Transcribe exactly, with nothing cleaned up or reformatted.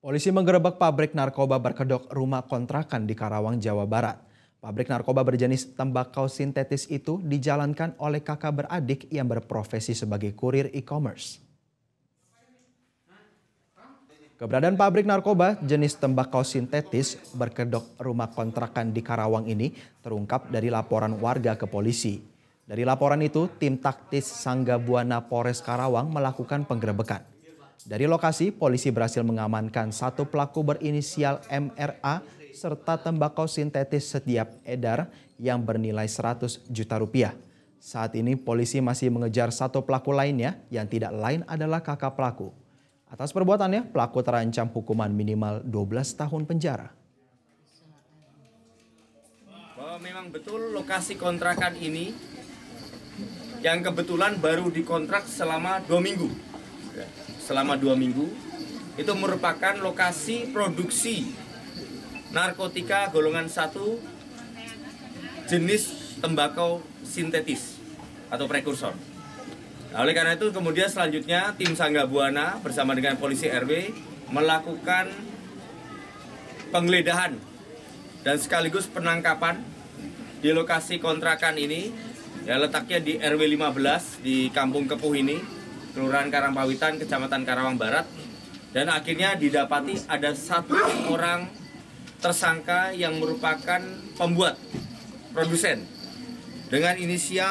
Polisi menggerebek pabrik narkoba berkedok rumah kontrakan di Karawang, Jawa Barat. Pabrik narkoba berjenis tembakau sintetis itu dijalankan oleh kakak beradik yang berprofesi sebagai kurir e-commerce. Keberadaan pabrik narkoba jenis tembakau sintetis berkedok rumah kontrakan di Karawang ini terungkap dari laporan warga ke polisi. Dari laporan itu, tim taktis Sangga Buana Polres Karawang melakukan penggerebekan. Dari lokasi, polisi berhasil mengamankan satu pelaku berinisial M R A serta tembakau sintetis setiap edar yang bernilai seratus juta rupiah. Saat ini polisi masih mengejar satu pelaku lainnya yang tidak lain adalah kakak pelaku. Atas perbuatannya, pelaku terancam hukuman minimal dua belas tahun penjara. Bahwa memang betul lokasi kontrakan ini yang kebetulan baru dikontrak selama dua minggu. Selama dua minggu, itu merupakan lokasi produksi narkotika golongan satu jenis tembakau sintetis atau prekursor. Nah, oleh karena itu kemudian selanjutnya tim Sangga Buana bersama dengan polisi R W melakukan penggeledahan dan sekaligus penangkapan di lokasi kontrakan ini, ya letaknya di R W lima belas di Kampung Kepuh ini, Kelurahan Karangpawitan, Kecamatan Karawang Barat, dan akhirnya didapati ada satu orang tersangka yang merupakan pembuat, produsen, dengan inisial